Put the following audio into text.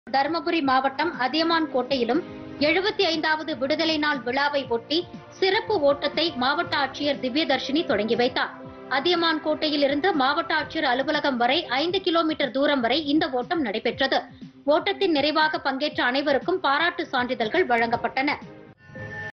தருமபுரி மாவட்டம் அதியமான் கோட்டையிலும் 75வது விடுதலை நாள் விழாவை ஒட்டி சிறப்பு ஓட்டத்தை மாவட்ட ஆட்சியர் திவ்யதர்ஷினி தொடங்கி வைத்தார். அதியமான் கோட்டையில் இருந்து மாவட்ட ஆட்சியர் அலுவலகம் வரை 5 கிலோமீட்டர் தூரம் வரை இந்த ஓட்டம் நடைபெற்றது. ஓட்டத்தின் நிறைவாக பங்கேற்ற அனைவருக்கும் பாராட்டு சான்றிதழ்கள் வழங்கப்பட்டன.